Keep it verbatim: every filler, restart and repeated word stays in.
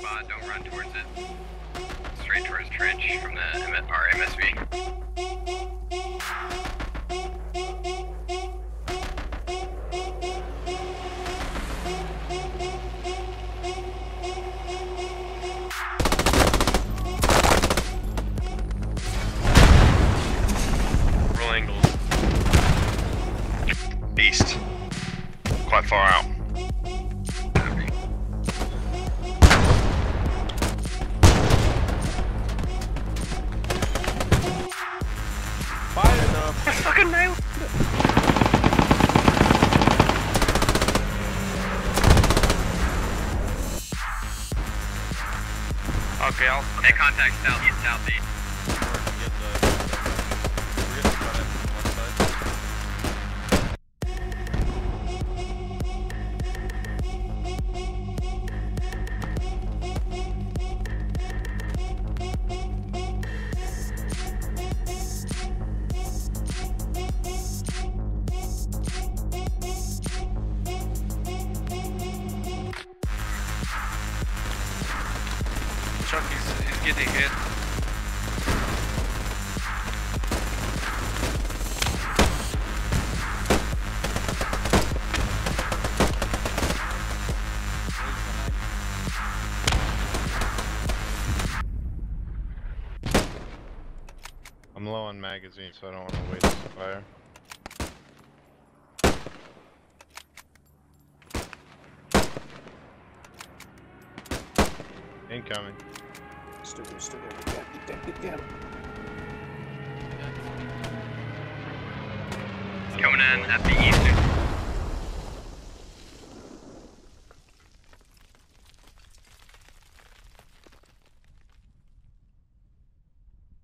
spot, don't run towards it. Straight towards trench from the our M S V. Roll angles. East. Quite far out. Fucking nailed it. Okay, I'll make contact southeast, southeast. Chuck, he's, he's getting hit. I'm low on magazine, so I don't want to waste the fire. Incoming. Still good, still good. Get down, get down, get down. Coming in at the east.